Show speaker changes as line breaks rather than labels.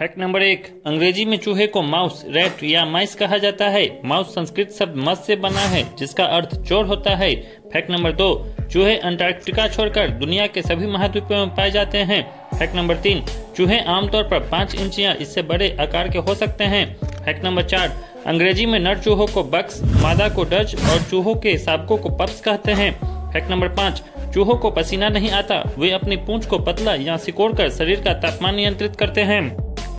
Fact number 1, अंग्रेजी में चूहे को माउस, रैट या माइस कहा जाता है। माउस संस्कृत शब्द मस से बना है जिसका अर्थ चोर होता है। फैक्ट नंबर 2, चूहे अंटार्कटिका छोड़कर दुनिया के सभी महाद्वीपों में पाए जाते हैं। फैक्ट नंबर 3, चूहे आमतौर पर 5 इंच या इससे बड़े आकार के हो सकते हैं। फैक्ट नंबर 4, अंग्रेजी में नर चूहों को बक्स, मादा को डच और चूहों के शाबकों को पप्स कहते हैं। फैक्ट नंबर 5, चूहों को पसीना नहीं आता, वे अपनी पूंछ को पतला या सिकोड़कर शरीर का तापमान नियंत्रित करते हैं।